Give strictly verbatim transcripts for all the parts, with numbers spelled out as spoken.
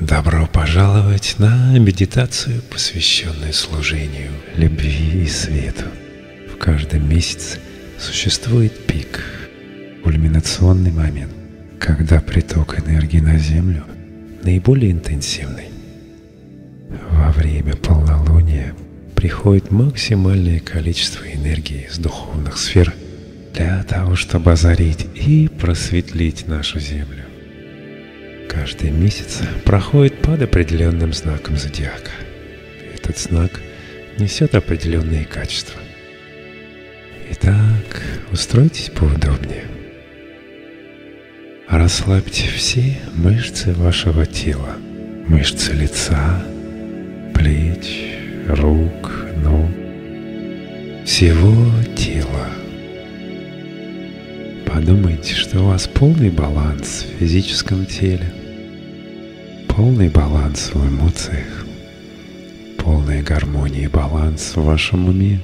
Добро пожаловать на медитацию, посвященную служению, любви и свету. В каждом месяце существует пик, кульминационный момент, когда приток энергии на Землю наиболее интенсивный. Во время полнолуния приходит максимальное количество энергии из духовных сфер для того, чтобы озарить и просветлить нашу Землю. Каждый месяц проходит под определенным знаком зодиака. Этот знак несет определенные качества. Итак, устройтесь поудобнее. Расслабьте все мышцы вашего тела, мышцы лица, плеч, рук, ног, всего тела. Подумайте, что у вас полный баланс в физическом теле, полный баланс в эмоциях, полная гармония и баланс в вашем уме.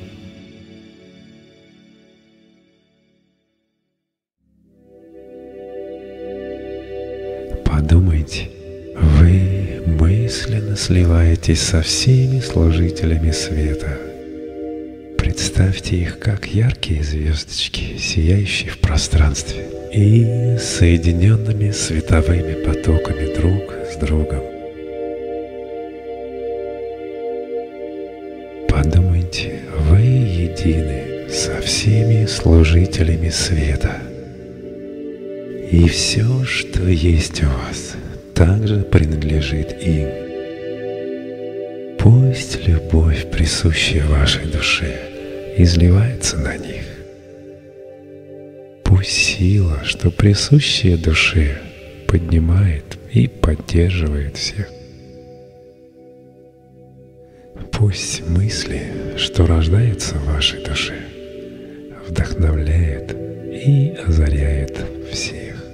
Подумайте, вы мысленно сливаетесь со всеми служителями света. Представьте их как яркие звездочки, сияющие в пространстве и соединенными световыми потоками друг с другом. Подумайте, вы едины со всеми служителями света. И все, что есть у вас, также принадлежит им. Пусть любовь, присущая вашей душе, изливается на них. Пусть сила, что присущая душе, поднимает и поддерживает всех. Пусть мысли, что рождаются в вашей душе, вдохновляет и озаряет всех.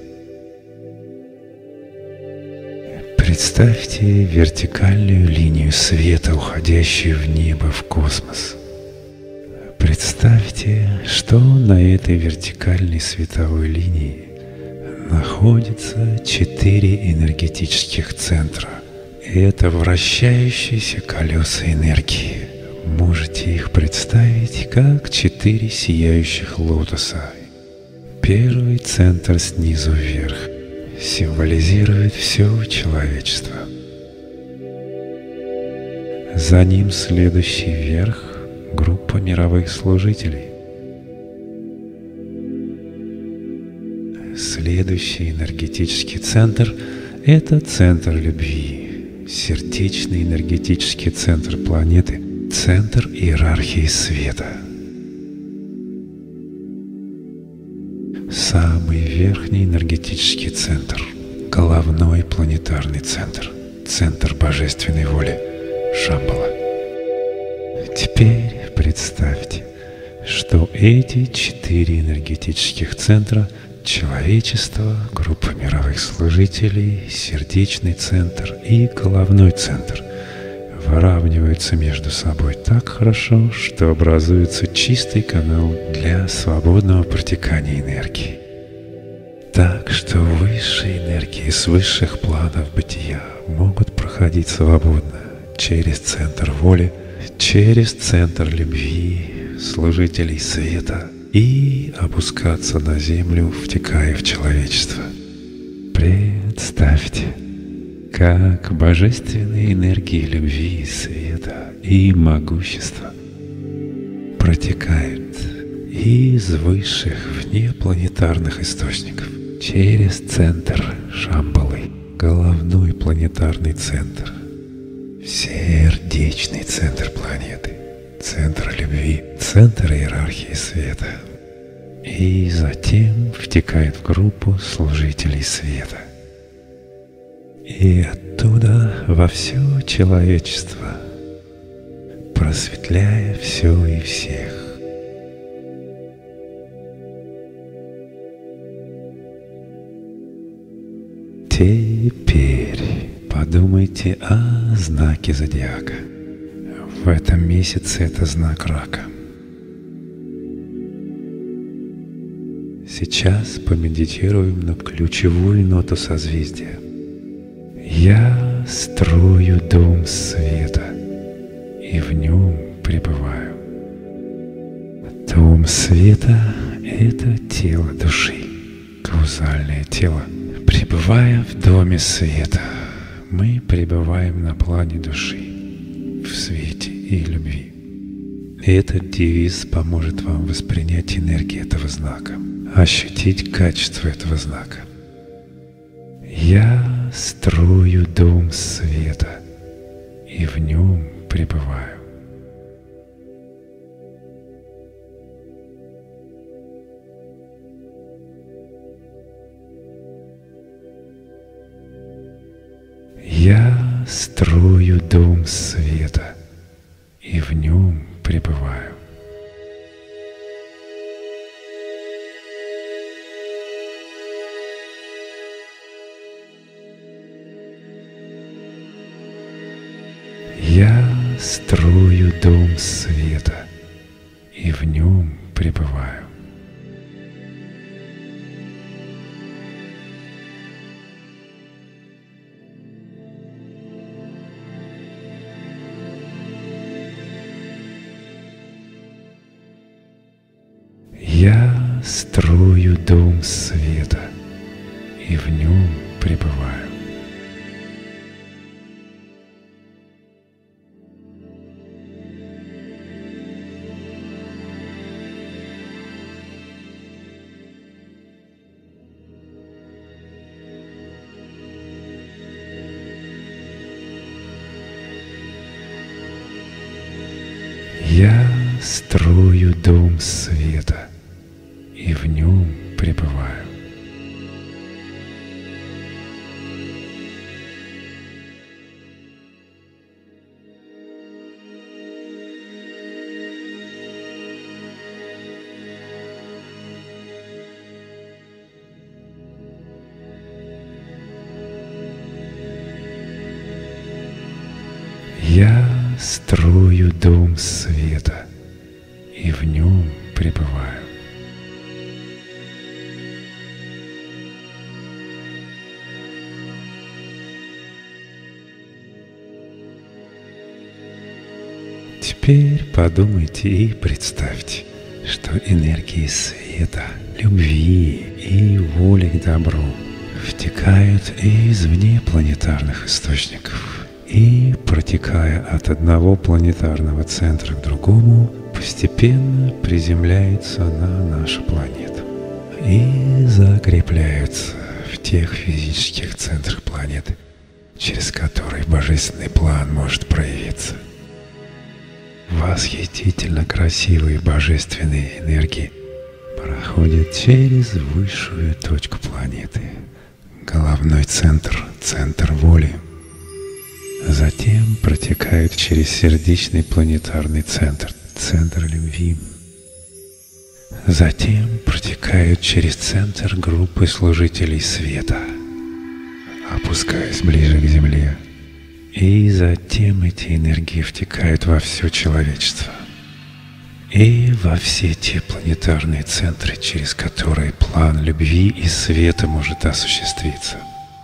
Представьте вертикальную линию света, уходящую в небо, в космос. Представьте, что на этой вертикальной световой линии находится четыре энергетических центра. Это вращающиеся колеса энергии. Можете их представить как четыре сияющих лотоса. Первый центр снизу вверх символизирует все человечество. За ним следующий вверх — группа мировых служителей. Следующий энергетический центр — это центр любви, сердечный энергетический центр планеты, центр иерархии света. Самый верхний энергетический центр — головной планетарный центр, центр божественной воли, Шамбала. Теперь представьте, что эти четыре энергетических центра — человечество, группа мировых служителей, сердечный центр и головной центр — выравниваются между собой так хорошо, что образуется чистый канал для свободного протекания энергии. Так что высшие энергии с высших планов бытия могут проходить свободно через центр воли, через центр любви, служителей света и опускаться на землю, втекая в человечество. Представьте, как божественные энергии любви, света и могущества протекают из высших внепланетарных источников через центр Шамбалы, головной планетарный центр, сердечный центр планеты, центр любви, центр иерархии света, и затем втекает в группу служителей света. И оттуда во все человечество, просветляя все и всех. Теперь подумайте о знаке зодиака. В этом месяце это знак Рака. Сейчас помедитируем на ключевую ноту созвездия. Я строю дом света и в нем пребываю. Дом света — это тело души, каузальное тело. Пребывая в доме света, мы пребываем на плане души, в свете и любви. И этот девиз поможет вам воспринять энергию этого знака, ощутить качество этого знака. Я строю дом света и в нем пребываю. Я строю дом света и в нем пребываю. Я строю дом света и в нем пребываю. Я строю дом света и в нем пребываю. Я строю дом света и в нем пребываю. Я строю дом света и в нем пребываю. Теперь подумайте и представьте, что энергии света, любви и воли к добру втекают из внепланетарных источников и, протекая от одного планетарного центра к другому, постепенно приземляются на нашу планету и закрепляются в тех физических центрах планеты, через которые божественный план может проявиться. Восхитительно красивые божественные энергии проходят через высшую точку планеты, головной центр, центр воли. Затем протекают через сердечный планетарный центр, центр любви. Затем протекают через центр группы служителей света, опускаясь ближе к Земле. И затем эти энергии втекают во все человечество и во все те планетарные центры, через которые план любви и света может осуществиться.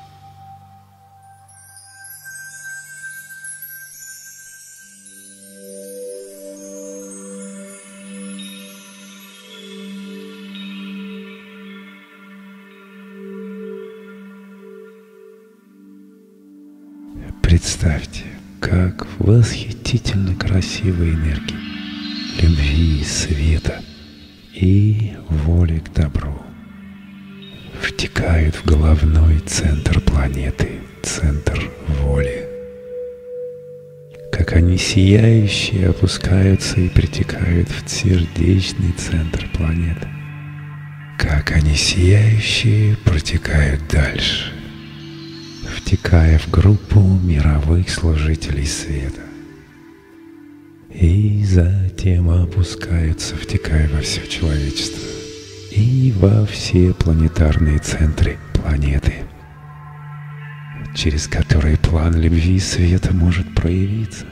Представьте, как восхитительно красивые энергии любви, света и воли к добру втекают в головной центр планеты, центр воли. Как они сияющие опускаются и притекают в сердечный центр планеты. Как они сияющие протекают дальше, втекая в группу мировых служителей света. И затем опускаются, втекая во все человечество и во все планетарные центры планеты, через которые план любви и света может проявиться.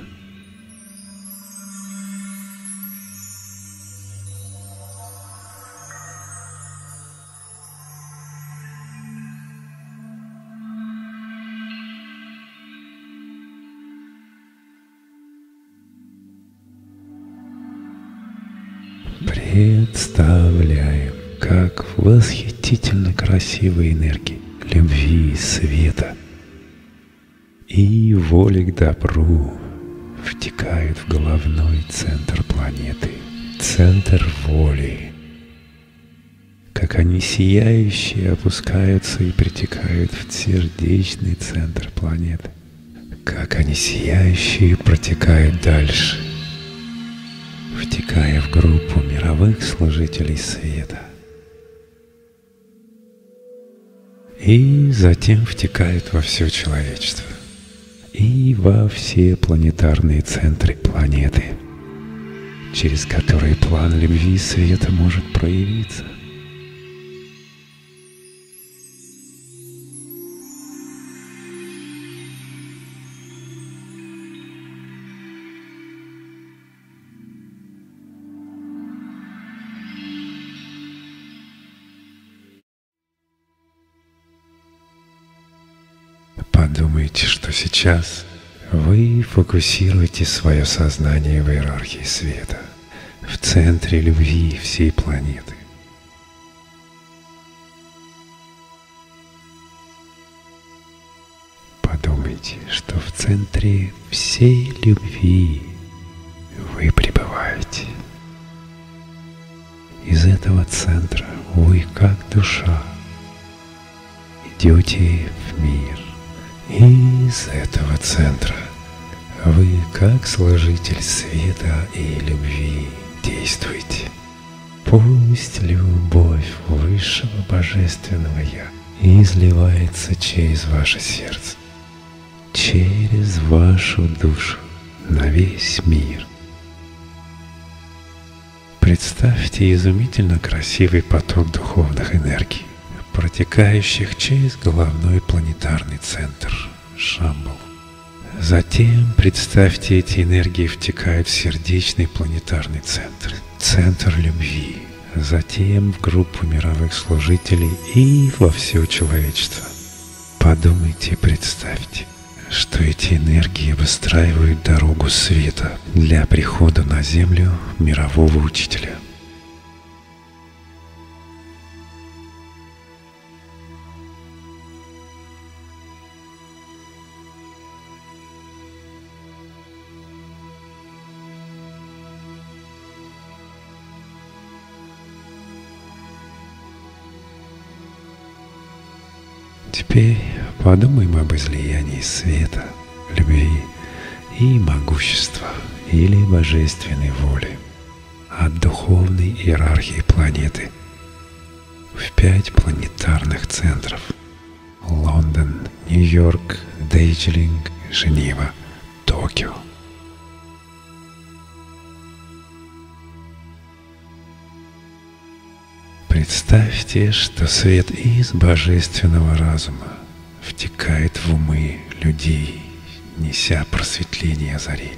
представляем, как восхитительно красивые энергии любви, света и воли к добру втекают в головной центр планеты, центр воли. Как они сияющие опускаются и притекают в сердечный центр планеты. Как они сияющие протекают дальше, втекая в группу мировых служителей света. И затем втекают во все человечество и во все планетарные центры планеты, через которые план любви и света может проявиться. Подумайте, что сейчас вы фокусируете свое сознание в иерархии света, в центре любви всей планеты. Подумайте, что в центре всей любви вы пребываете. Из этого центра вы, как душа, идете в мир. И из этого центра вы, как служитель света и любви, действуете. Пусть любовь Высшего Божественного Я изливается через ваше сердце, через вашу душу на весь мир. Представьте изумительно красивый поток духовных энергий, протекающих через головной планетарный центр Шамбал. Затем представьте, эти энергии втекают в сердечный планетарный центр, центр любви, затем в группу мировых служителей и во все человечество. Подумайте и представьте, что эти энергии выстраивают дорогу света для прихода на Землю мирового учителя. Теперь подумаем об излиянии света, любви и могущества или божественной воли от духовной иерархии планеты в пять планетарных центров: Лондон, Нью-Йорк, Дарджилинг, Женева, Токио. Представьте, что свет из божественного разума втекает в умы людей, неся просветление и озарение.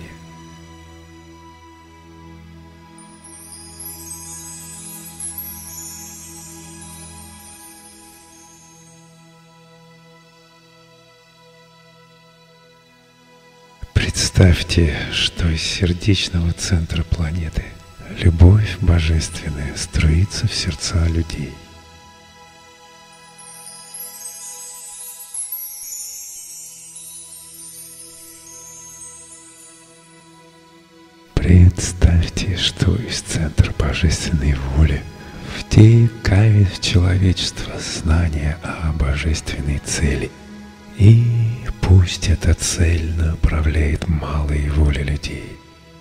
Представьте, что из сердечного центра планеты любовь божественная струится в сердца людей. Представьте, что из центра божественной воли втекает в человечество знание о божественной цели. И пусть эта цель направляет малые воли людей.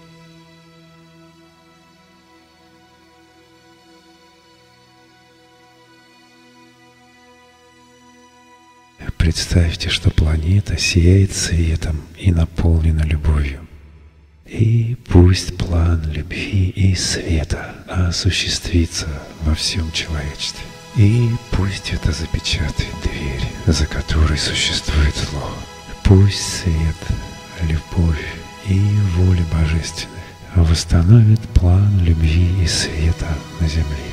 Представьте, что планета сияет светом и наполнена любовью. И пусть план любви и света осуществится во всем человечестве. И пусть это запечатает дверь, за которой существует зло. Пусть свет, любовь и воля божественная восстановит план любви и света на земле.